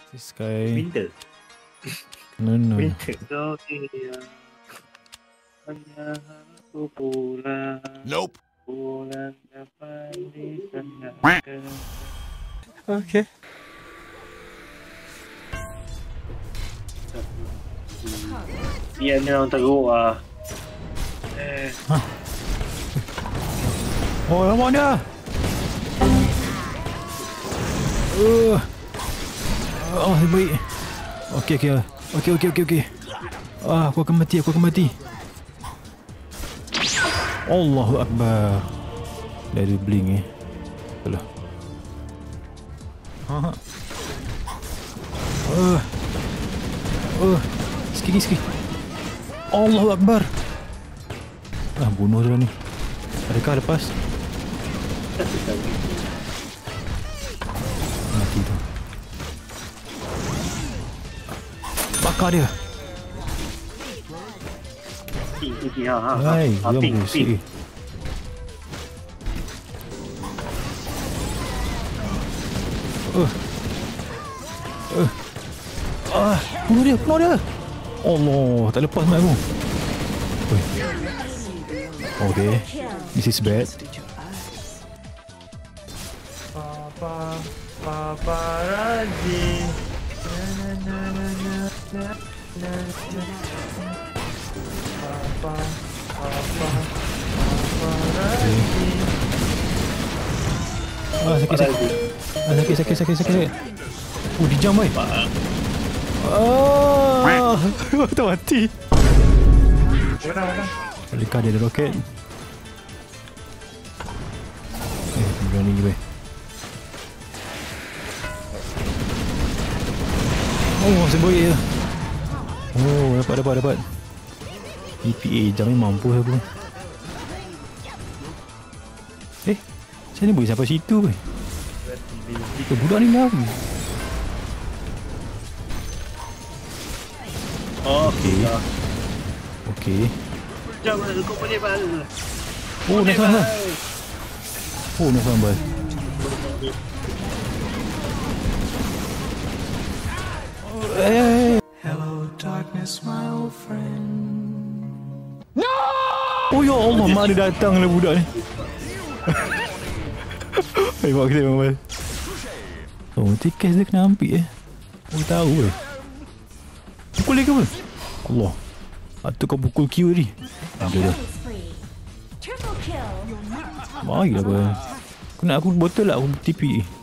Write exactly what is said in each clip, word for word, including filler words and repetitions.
This guy. Winter. No, no. Winter. Nope. Okay. Dia ni orang teruk ah. Eh. Hah. Oh, lama dia. Uh. Oh, baik. Okey, okey. Okey, okey, okey, okey. Ah, aku akan mati, aku akan mati. Allahu Akbar. Dah ada bling eh. Alah. Ha. Uh. Uh. Sikit, sikit. Allahu Akbar. Ah, bunuh dia ni. Adakah lepas? Mati tu. Bakar dia. Iki ha ha. Hai, Ha, jom ping, bersih. ping. Uh. Uh. Ah, bunuh dia, bunuh dia. Allah, tak lepas mat aku. Oi. Okay, this is bad. Papa, paparazzi. Na na na na na na na. Papa, papa, paparazzi. Ah, sakit, sakit. Ah, sakit, sakit, sakit, sakit. Oh, dijam boy. Ah, tak mati. Mana mana? Lekar dia ada roket. Eh, berani je boy. Oh, sebaik je. Oh, dapat, dapat, dapat. E P A jam ni mampu aku. Eh, macam ni boleh sampai situ boy. Eh, budak ni lari. Oh, Okey. Okey. jangan kau boleh bal. Oh, nak sambal. Oh, nak sambal. Oh, eh. Hello, darkness, my old friend. Oh ya Allah, mak dia datang lah budak ni. Hei, mak kita memang. Oh, tiket dia kena ambil eh. Oh, tahu eh. Pukul dia ke apa? Allah. Atau kau pukul Q tadi. Ambil dah. Mari lah apa. Aku nak aku botol lah aku T P.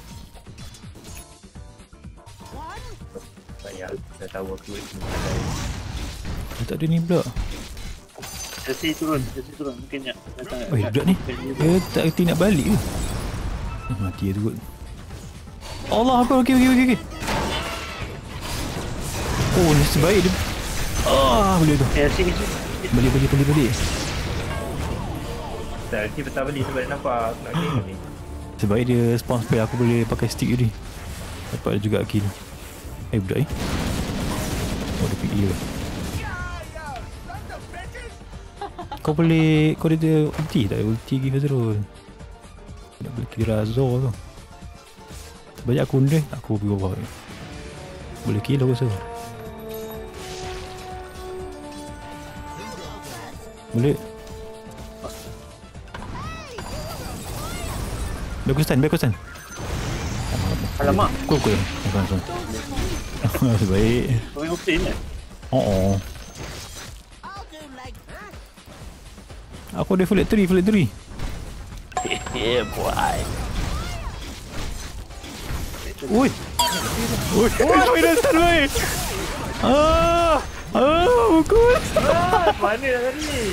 Saya dah tahu aku ni. Tak ada ni pula. Sesi turun, sesi turun mungkin nak datang. Oh, budak ni. Dia tak kerti nak balik ke? Eh, mati dia tu kot. Allah, apa? Okey, okey, okey. Oh, ni sebaik dia. Ah, boleh tu. Eh, sini sini. Balik, balik, balik, balik. Tadi petang beli sebab nampak aku nak game ni. Sebaik dia spawn spell aku boleh pakai stick tadi. Dapat juga kill. Eh, budak ni. Oh, dia P E lah. Kau boleh, kau ada ulti tak? Ulti give terus. Nak boleh kira Azor tu. Banyak aku ni, aku pergi bawah ni. Boleh kill aku rasa. Boleh. Bagus stand, bagus stand. Alamak. Kau kau. Bukan son. Sebaik. Kau yang open eh? Oh oh. Aku ada full three, full three. Yeah boy. Ui. Ui. Ui, dah start boy. Ah. Ah, pukul. Ah, mana dah tadi?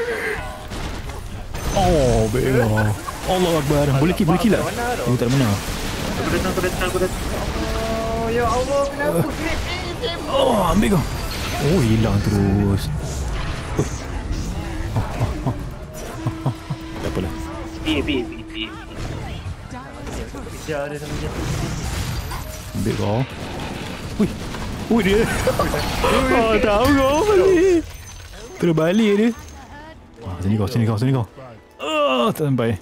Oh, bela. Allah Akbar. Boleh kill, boleh kill lah. Oh, tak ada mana. Aku datang, aku datang, aku datang. Oh, ya Allah, kenapa? Oh, ambil kau. Oh, hilang terus. Ui. Oh, oh, oh. Oh, oh. Tak apalah. B, B, B, B. Kejar dia sama dia. Ambil kau. Ui. Ui dia. Oh, tahu kau balik. Terus balik dia. Ah, sini kau, sini kau, sini kau. Ah, tak sampai.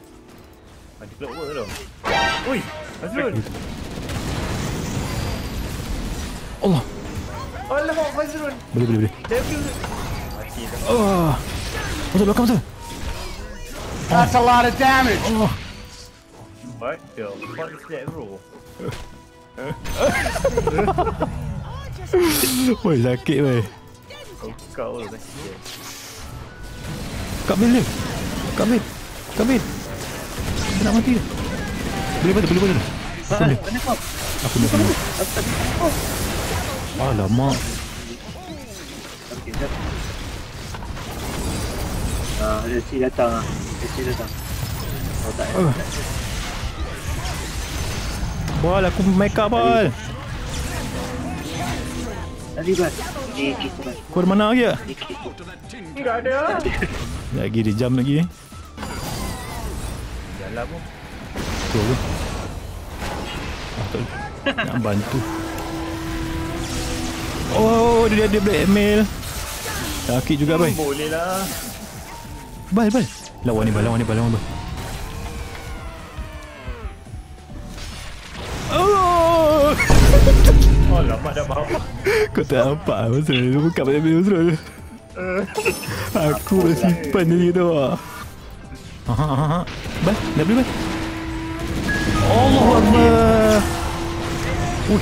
Mati pula over tu. Ui, Azrul. Allah. Alamak, Fazrul. Boleh, boleh, boleh. Level. Mati dah. Ah. Betul, belakang betul. That's a lot of damage. Oh. What the fuck is that, bro? Woi, sakit weh. Kau kau lah sakit. Kak Bil dia. Kak Bil. Kak Bil. Dia nak mati dia. Boleh bantu, boleh bantu. Aku boleh. Aku boleh. Aku boleh. Alamak. Ah, ada si datang ah. Ada si datang. Oh tak. Uh. Bal, aku make up bal. Tadi bas. Ni kita bas. Kau ada mana lagi tak? Tidak ada. Lagi dia jam lagi eh. Jalan pun. Tu tu. Ah, tak. Nak bantu. Oh, dia ada blackmail. Sakit juga boy. Boleh lah. Bal, bal. Lawan ni bal, lawan ni bal, lawan bal. Oh! Oh, lama dah bawa. Kau tak nampak pasal dia buka blackmail terus. Aku dah simpan dia tu. Ha ha ha. Bal, dah boleh bal. Allahu Akbar. Ui.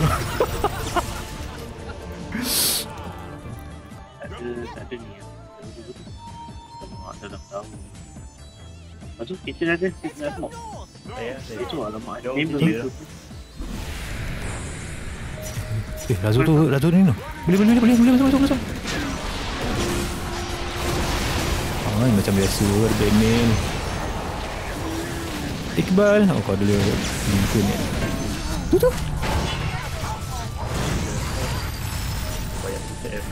Tak ada ni. Alamak, dah dah tahu. Lepas tu kita dah ada signal smoke. Saya, saya. Itu alamak. Jauh Member tu dia. tu. Eh, Razu tu, Razu ni no. Boleh, boleh, boleh, boleh, masuk, masuk, masuk. Ah, ni macam biasa, ada blackmail. Iqbal. Oh, kau dulu lingkun ni. Tu, tu. Banyak T F.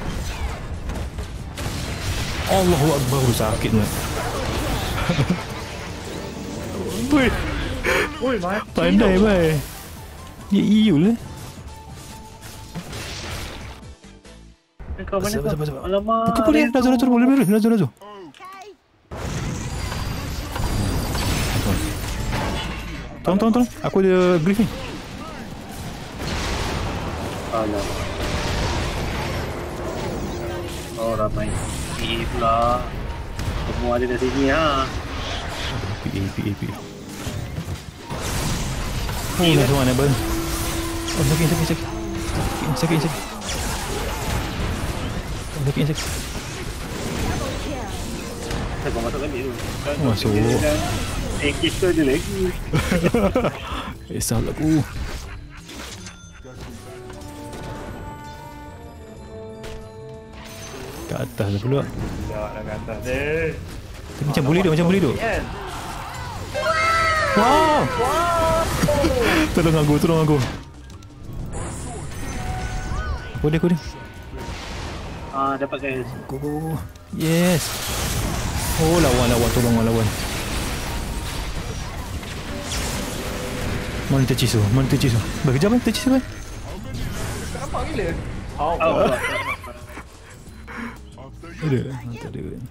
Allahu Akbar, sakit ni. Woi, Oi, mati. pandai bai. Dia iul eh. Kau mana Sabar, kau? sabar, sabar. Alamak. Aku boleh, Razu, Razu, boleh, boleh, Razu, Razu. Tolong, tolong, tolong. Aku ada grief ni. Alamak. Oh, ramai. Ini pula. Semua ada dari sini ha. P A, P A, P A. Oh, nice one, Abel. Oh, sakit, sakit, sakit. Sakit, sakit, sakit. Oh, sakit, sakit. Saya kau masuk balik tu. Masuk. Eh, kita ada lagi. Risau lah aku. Kat atas lah pula. Tak nak kat atas dia. Tapi macam boleh duk, macam boleh duk. Kan? Wow! Tolong aku, tolong aku. Aku dia, aku dia. Ah, dapat guys. Go, go, go. Yes. Oh, lawan, lawan. Tolong lawan. Mana tercis tu? Mana tercis tu? Berkejap kan? Tercis kan? Nampak gila. Oh, Oh, Ada? Tak ada kan?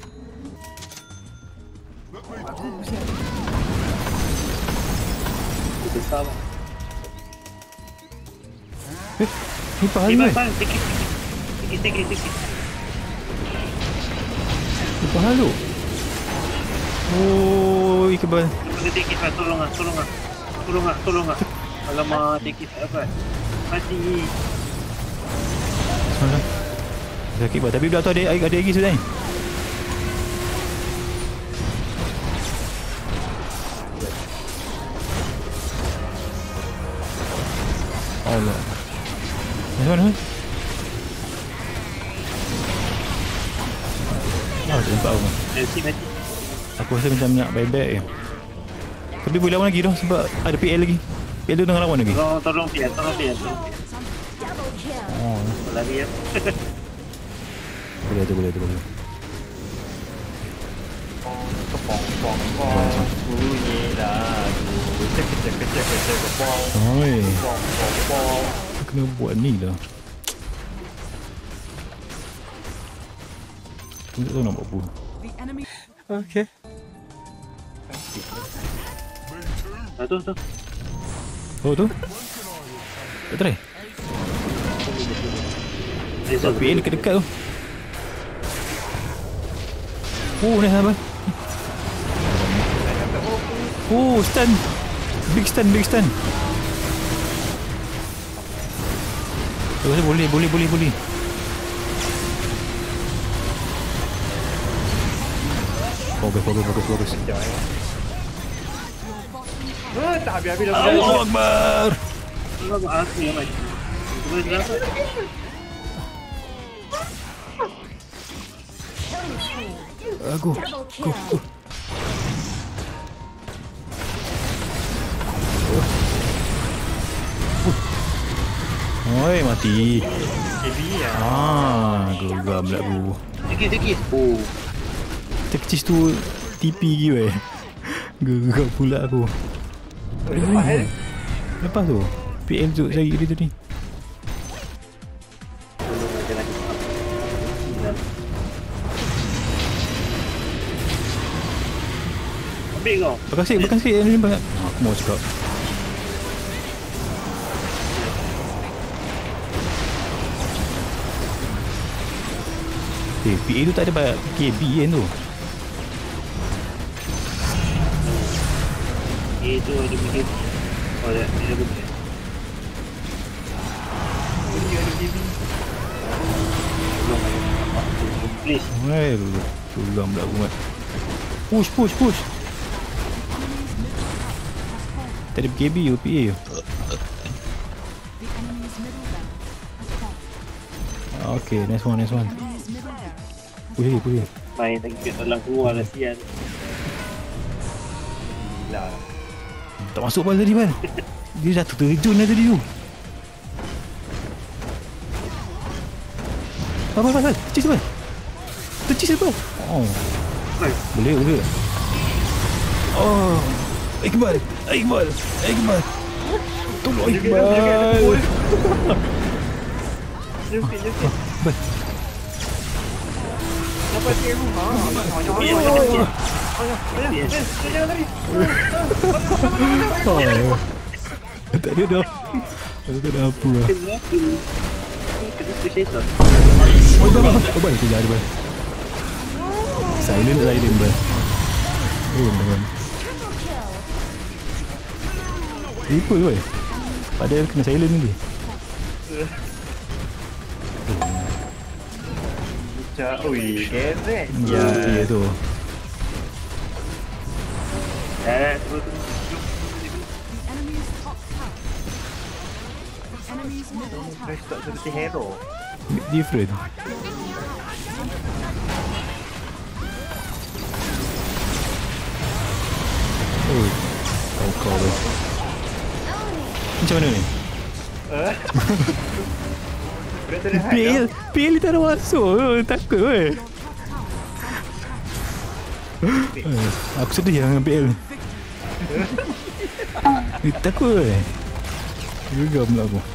besar lah. Eh, ni pahala Lima, kan? bang. Sikit, sikit, sikit, sikit. Ni pahala. Oh, Iqbal. Kita sikit lah, tolong lah, tolong lah. Tolong lah, tolong lah. Alamak, sikit tak dapat. Mati. Salah. Sakit bah. Tapi budak tu ada, ada lagi sudah ni. Allah. Macam mana? Oh, nampak aku. Mati, mati. Aku rasa macam nak bye-bye je. Tapi boleh lawan lagi dah sebab ada P L lagi. P L tu tengah lawan lagi. Tolong, tolong pian, tolong pian, tolong pian. Oh, Lari ya. boleh tu, boleh tu, boleh. Kepong, pong, pong. Bunyi lagu. Cek, cek, cek, cek, cek, kepong. Oi, Pong, pong, pong. aku kena buat ni lah. Aku tak tahu nak buat apa. Okay. Ah, tu, tu. Oh tu? Tak try? Laser P L dekat-dekat tu. Oh, ni apa? Oh, stun. Big stun, big stun. Boleh, boleh, boleh, boleh, boleh. Bagus, bagus, bagus, bagus. Ah, tak habis-habis dah. Allahu Akbar. Tengok aku yang macam. Boleh dapat. Aku, aku, aku. Oi, mati. K B ya. Ah, geram pula aku. Sikit sikit. Oh. Tekcis tu T P gitu eh. Geram pula aku. Lepas eh. Lepas tu P M tu cari dia tadi. Ambil kau. Bakar sikit, bakar sikit ni banyak. Ah, aku mau cakap. Eh, P A tu tak ada banyak K B kan tu. Itu ada bikin. Oh, ada ada betul. Dia ada K B. Please. Weh, geram pula aku mat. Push, push, push. Tak ada K B ke P A ke? Okay, nice one, nice one. Push lagi, push lagi. Main lagi kat dalam keluar lah sian. Lah. Tak masuk bal tadi bal. Dia dah terjun dah tadi tu. Bal, bal, bal, bal. Tercis bal. Tercis bal. Oh. Boleh, boleh. Oh. Iqbal, Iqbal, Iqbal. Tolong Iqbal. Jepit, jepit. Bal. Dapat ke rumah. Ayah, Ayah, ayah, jangan lari. Oh. Tak ada dah. Tak ada apa lah. kenapa? Kenapa syaitan? Oh, bal, bal. Oh, bal. Kejap ada bal. Silent, silent bal. Oh, bal. Reaper weh. Padahal kena silent ni. Macam, ui, geret. Ya, dia tu. Eh, terus Fresh tak seperti hero. Different. Oh, kau kau weh. Macam mana ni? Eh? Berat ada P L, P L tak ada masuk. Oh, takut weh. Eh, aku sedih dengan P L. Eh, takut weh. Geram pula aku.